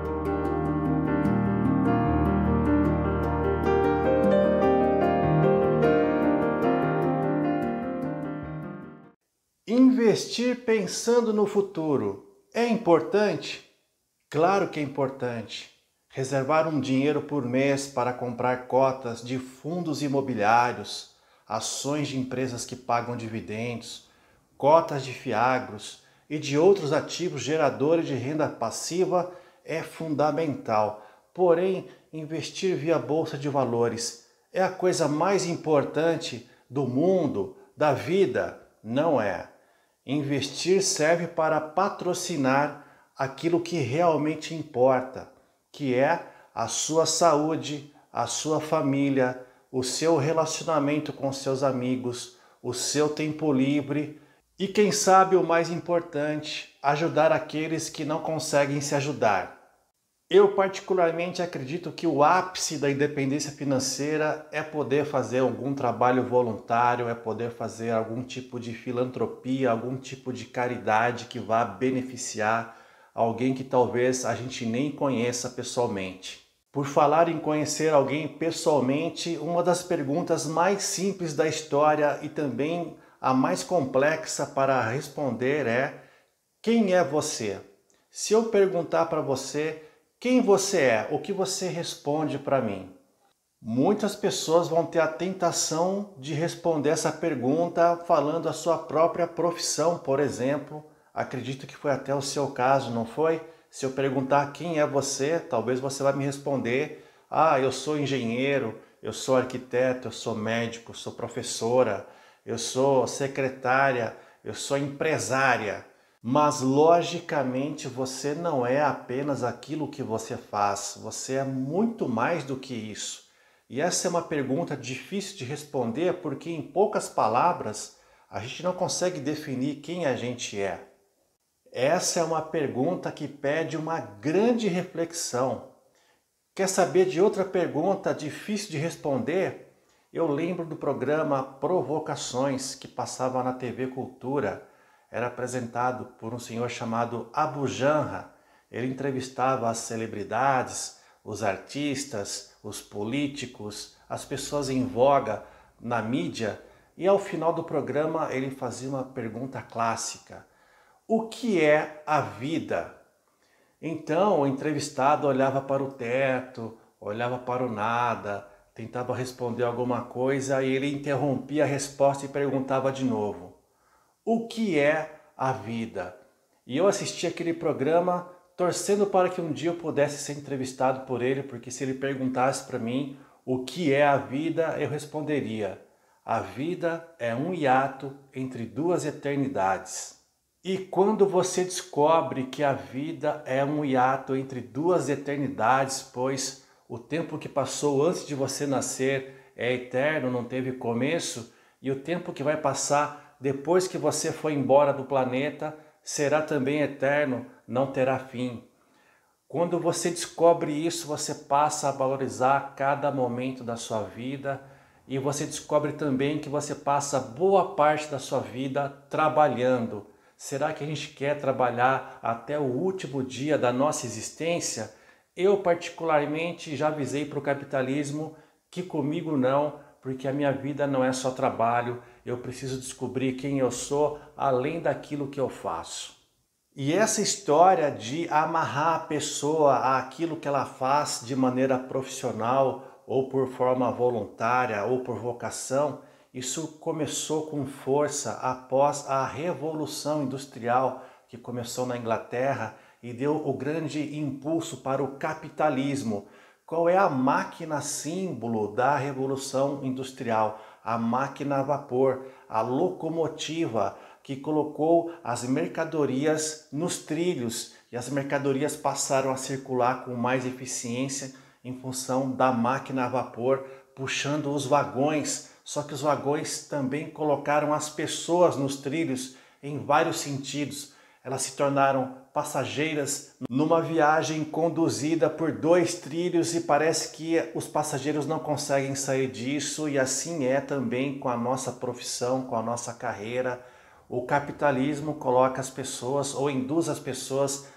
Investir pensando no futuro é importante? Claro que é importante. Reservar um dinheiro por mês para comprar cotas de fundos imobiliários, ações de empresas que pagam dividendos, cotas de fiagros e de outros ativos geradores de renda passiva é fundamental. Porém, investir via bolsa de valores é a coisa mais importante do mundo, da vida? Não é. Investir serve para patrocinar aquilo que realmente importa, que é a sua saúde, a sua família, o seu relacionamento com seus amigos, o seu tempo livre e, quem sabe, o mais importante, ajudar aqueles que não conseguem se ajudar. Eu particularmente acredito que o ápice da independência financeira é poder fazer algum trabalho voluntário, é poder fazer algum tipo de filantropia, algum tipo de caridade que vá beneficiar alguém que talvez a gente nem conheça pessoalmente. Por falar em conhecer alguém pessoalmente, uma das perguntas mais simples da história e também a mais complexa para responder é: quem é você? Se eu perguntar para você quem você é, o que você responde para mim? Muitas pessoas vão ter a tentação de responder essa pergunta falando a sua própria profissão, por exemplo. Acredito que foi até o seu caso, não foi? Se eu perguntar quem é você, talvez você vai me responder: ah, eu sou engenheiro, eu sou arquiteto, eu sou médico, eu sou professora, eu sou secretária, eu sou empresária. Mas logicamente você não é apenas aquilo que você faz, você é muito mais do que isso. E essa é uma pergunta difícil de responder porque em poucas palavras a gente não consegue definir quem a gente é. Essa é uma pergunta que pede uma grande reflexão. Quer saber de outra pergunta difícil de responder? Eu lembro do programa Provocações que passava na TV Cultura. Era apresentado por um senhor chamado Abu Janra. Ele entrevistava as celebridades, os artistas, os políticos, as pessoas em voga na mídia e ao final do programa ele fazia uma pergunta clássica: o que é a vida? Então o entrevistado olhava para o teto, olhava para o nada, tentava responder alguma coisa e ele interrompia a resposta e perguntava de novo: o que é a vida? E eu assisti aquele programa torcendo para que um dia eu pudesse ser entrevistado por ele, porque se ele perguntasse para mim o que é a vida, eu responderia: a vida é um hiato entre duas eternidades. E quando você descobre que a vida é um hiato entre duas eternidades, pois o tempo que passou antes de você nascer é eterno, não teve começo, e o tempo que vai passar depois que você foi embora do planeta será também eterno, não terá fim. Quando você descobre isso, você passa a valorizar cada momento da sua vida e você descobre também que você passa boa parte da sua vida trabalhando. Será que a gente quer trabalhar até o último dia da nossa existência? Eu particularmente já avisei para o capitalismo que comigo não, porque a minha vida não é só trabalho, eu preciso descobrir quem eu sou além daquilo que eu faço. E essa história de amarrar a pessoa àquilo que ela faz de maneira profissional ou por forma voluntária ou por vocação, isso começou com força após a Revolução Industrial que começou na Inglaterra e deu o grande impulso para o capitalismo. Qual é a máquina símbolo da Revolução Industrial? A máquina a vapor, a locomotiva que colocou as mercadorias nos trilhos e as mercadorias passaram a circular com mais eficiência em função da máquina a vapor puxando os vagões. Só que os vagões também colocaram as pessoas nos trilhos em vários sentidos. Elas se tornaram passageiras numa viagem conduzida por dois trilhos e parece que os passageiros não conseguem sair disso, e assim é também com a nossa profissão, com a nossa carreira. O capitalismo coloca as pessoas ou induz as pessoas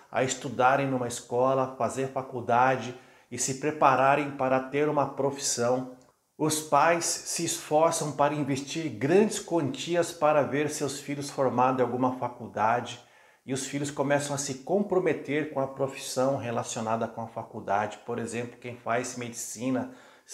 a estudarem numa escola, fazer faculdade e se prepararem para ter uma profissão. Os pais se esforçam para investir grandes quantias para ver seus filhos formados em alguma faculdade e os filhos começam a se comprometer com a profissão relacionada com a faculdade. Por exemplo, quem faz medicina,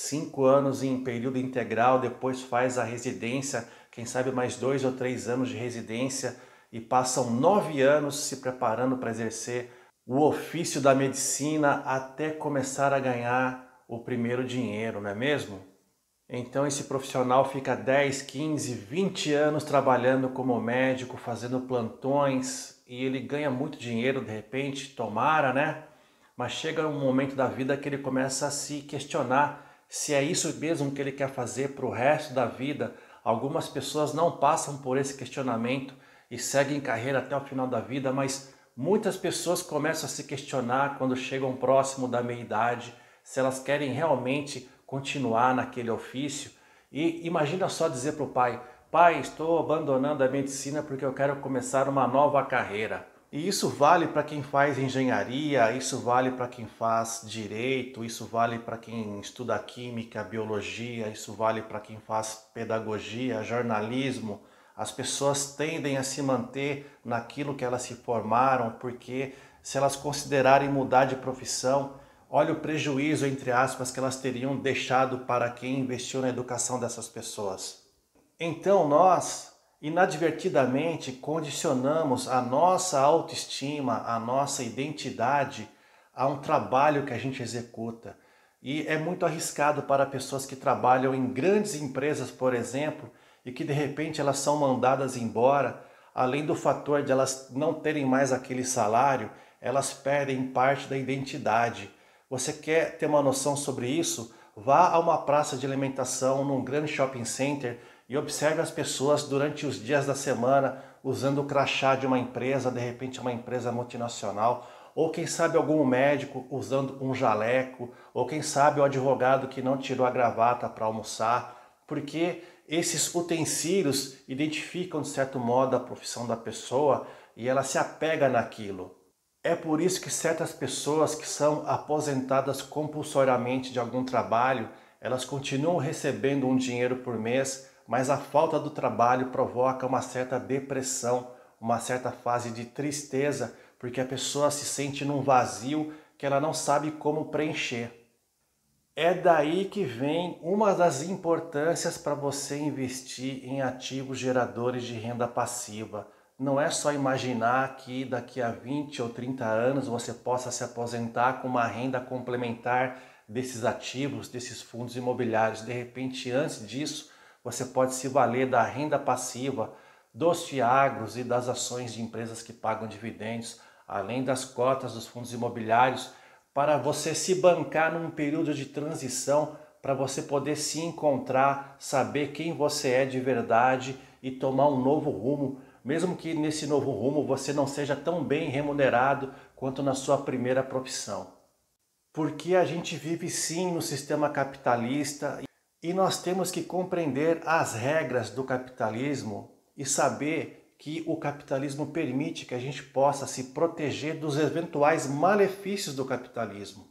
5 anos em período integral, depois faz a residência, quem sabe mais 2 ou 3 anos de residência e passam 9 anos se preparando para exercer o ofício da medicina até começar a ganhar o primeiro dinheiro, não é mesmo? Então esse profissional fica 10, 15, 20 anos trabalhando como médico, fazendo plantões e ele ganha muito dinheiro de repente, tomara, né? Mas chega um momento da vida que ele começa a se questionar se é isso mesmo que ele quer fazer para o resto da vida. Algumas pessoas não passam por esse questionamento e seguem carreira até o final da vida, mas muitas pessoas começam a se questionar quando chegam próximo da meia-idade, se elas querem realmente continuar naquele ofício. E imagina só dizer para o pai: pai, estou abandonando a medicina porque eu quero começar uma nova carreira. E isso vale para quem faz engenharia, isso vale para quem faz direito, isso vale para quem estuda química, biologia, isso vale para quem faz pedagogia, jornalismo. As pessoas tendem a se manter naquilo que elas se formaram, porque se elas considerarem mudar de profissão, olha o prejuízo, entre aspas, que elas teriam deixado para quem investiu na educação dessas pessoas. Então nós, inadvertidamente, condicionamos a nossa autoestima, a nossa identidade a um trabalho que a gente executa. E é muito arriscado para pessoas que trabalham em grandes empresas, por exemplo, e que de repente elas são mandadas embora, além do fator de elas não terem mais aquele salário, elas perdem parte da identidade. Você quer ter uma noção sobre isso? Vá a uma praça de alimentação, num grande shopping center e observe as pessoas durante os dias da semana usando o crachá de uma empresa, de repente uma empresa multinacional, ou quem sabe algum médico usando um jaleco, ou quem sabe o advogado que não tirou a gravata para almoçar, porque esses utensílios identificam de certo modo a profissão da pessoa e ela se apega naquilo. É por isso que certas pessoas que são aposentadas compulsoriamente de algum trabalho, elas continuam recebendo um dinheiro por mês, mas a falta do trabalho provoca uma certa depressão, uma certa fase de tristeza, porque a pessoa se sente num vazio que ela não sabe como preencher. É daí que vem uma das importâncias para você investir em ativos geradores de renda passiva. Não é só imaginar que daqui a 20 ou 30 anos você possa se aposentar com uma renda complementar desses ativos, desses fundos imobiliários. De repente, antes disso, você pode se valer da renda passiva, dos FIAGROS e das ações de empresas que pagam dividendos, além das cotas dos fundos imobiliários, para você se bancar num período de transição, para você poder se encontrar, saber quem você é de verdade e tomar um novo rumo, mesmo que nesse novo rumo você não seja tão bem remunerado quanto na sua primeira profissão. Porque a gente vive sim no sistema capitalista e nós temos que compreender as regras do capitalismo e saber que o capitalismo permite que a gente possa se proteger dos eventuais malefícios do capitalismo.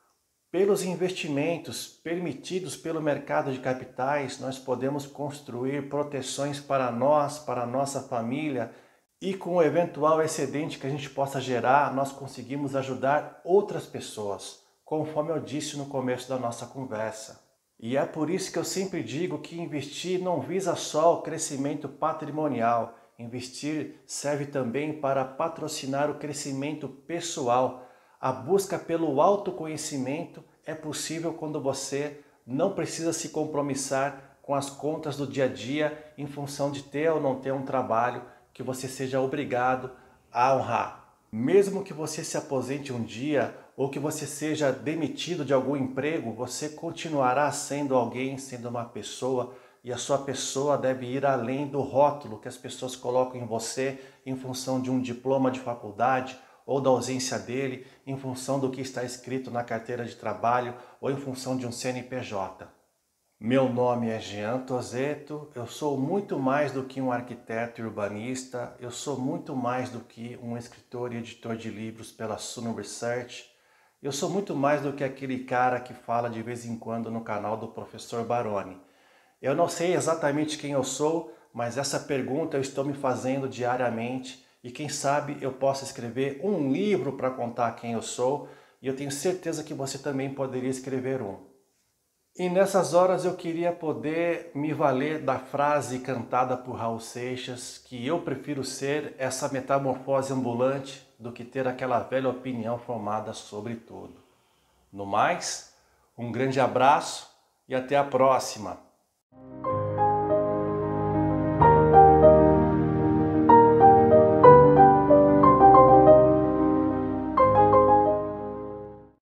Pelos investimentos permitidos pelo mercado de capitais, nós podemos construir proteções para nós, para a nossa família, e com o eventual excedente que a gente possa gerar, nós conseguimos ajudar outras pessoas, conforme eu disse no começo da nossa conversa. E é por isso que eu sempre digo que investir não visa só o crescimento patrimonial. Investir serve também para patrocinar o crescimento pessoal. A busca pelo autoconhecimento é possível quando você não precisa se compromissar com as contas do dia a dia em função de ter ou não ter um trabalho que você seja obrigado a honrar. Mesmo que você se aposente um dia ou que você seja demitido de algum emprego, você continuará sendo alguém, sendo uma pessoa, e a sua pessoa deve ir além do rótulo que as pessoas colocam em você em função de um diploma de faculdade ou da ausência dele, em função do que está escrito na carteira de trabalho ou em função de um CNPJ. Meu nome é Jean Tozeto, eu sou muito mais do que um arquiteto e urbanista, eu sou muito mais do que um escritor e editor de livros pela Suno Research, eu sou muito mais do que aquele cara que fala de vez em quando no canal do Professor Baroni. Eu não sei exatamente quem eu sou, mas essa pergunta eu estou me fazendo diariamente e quem sabe eu possa escrever um livro para contar quem eu sou e eu tenho certeza que você também poderia escrever um. E nessas horas eu queria poder me valer da frase cantada por Raul Seixas, que eu prefiro ser essa metamorfose ambulante do que ter aquela velha opinião formada sobre tudo. No mais, um grande abraço e até a próxima!